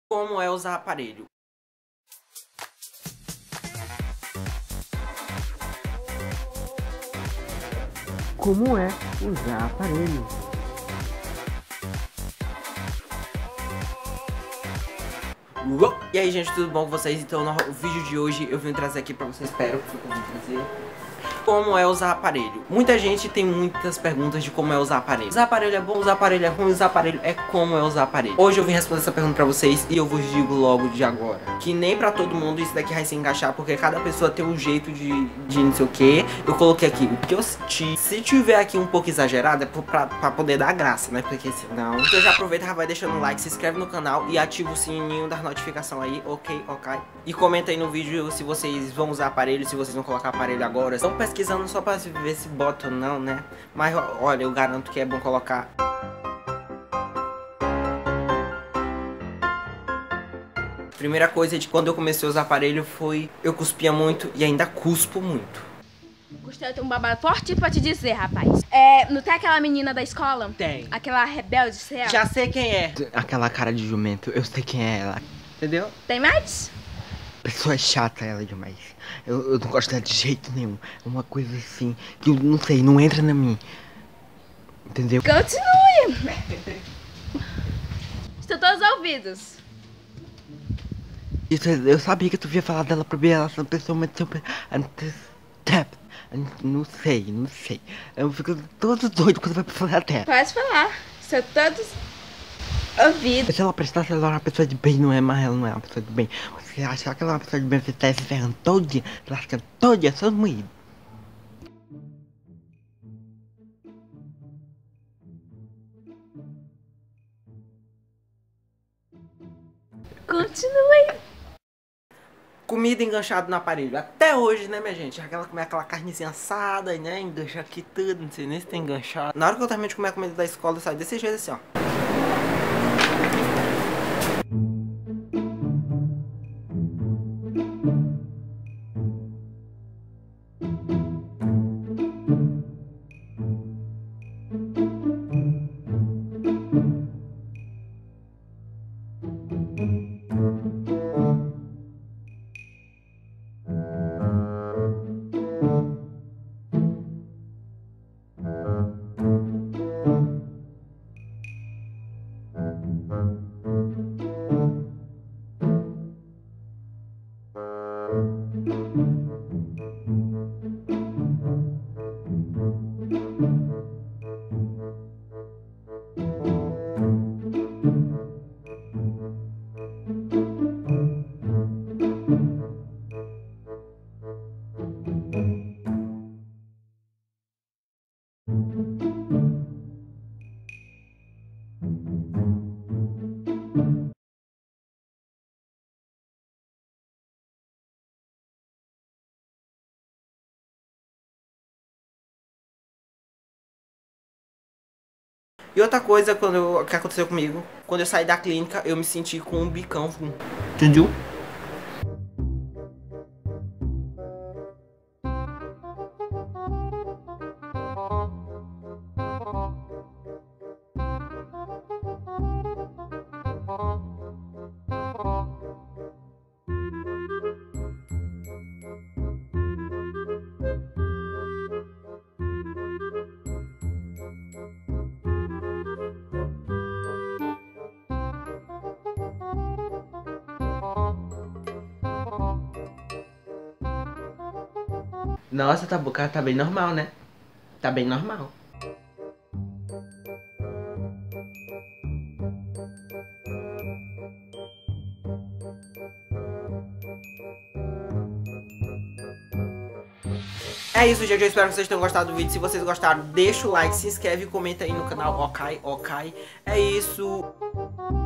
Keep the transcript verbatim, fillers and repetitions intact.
Como é usar aparelho? Como é usar aparelho? Uou! E aí, gente, tudo bom com vocês? Então, no vídeo de hoje eu vim trazer aqui pra vocês, espero que eu vim trazer como é usar aparelho. Muita gente tem muitas perguntas de como é usar aparelho. Usar aparelho é bom, usar aparelho é ruim, usar aparelho é como é usar aparelho. Hoje eu vim responder essa pergunta pra vocês e eu vos digo logo de agora que nem pra todo mundo isso daqui vai se encaixar, porque cada pessoa tem um jeito de, de não sei o que. Eu coloquei aqui o que eu senti. Se tiver aqui um pouco exagerado é pra, pra poder dar graça, né? Porque senão... Então já aproveita, já vai deixando um like, se inscreve no canal e ativa o sininho das notificações aí, ok, ok. E comenta aí no vídeo se vocês vão usar aparelho, se vocês vão colocar aparelho agora. Estão pesquisando só pra ver se bota ou não, né? Mas olha, eu garanto que é bom colocar. Primeira coisa de quando eu comecei a usar aparelho foi... Eu cuspia muito e ainda cuspo muito. Gostei, eu tenho um babado forte pra te dizer, rapaz. É, não tem aquela menina da escola? Tem. Aquela rebelde, sei lá. Já sei quem é. Aquela cara de jumento, eu sei quem é ela. Entendeu? Tem mais? Pessoa chata ela demais. Eu, eu não gosto dela de jeito nenhum. É uma coisa assim, que eu não sei, não entra na mim. Entendeu? Continue. Estou todos ouvidos. Isso, eu sabia que tu ia falar dela pra mim, ela é uma pessoa muito... Não sei, não sei. Eu fico todo doido quando vai falar dela. Pode falar. Estou todos ouvidos. Se ela prestasse, ela é uma pessoa de bem, não é? Mas ela não é uma pessoa de bem. Você acha que ela é uma pessoa de bem, você tá se ferrando todo dia, lascando todo dia, só moído. Continue. Comida enganchada no aparelho. Até hoje, né, minha gente? Aquela comer aquela carnezinha assada, né? Engancha aqui tudo. Não sei nem se tem enganchado. Na hora que eu termino de comer a comida da escola, eu saio desse jeito assim, ó. E outra coisa quando eu, que aconteceu comigo, quando eu saí da clínica, eu me senti com um bicão. Entendeu? Nossa, tá, cara, tá bem normal, né? Tá bem normal. É isso, gente. Eu espero que vocês tenham gostado do vídeo. Se vocês gostaram, deixa o like, se inscreve e comenta aí no canal. Ok, ok. É isso.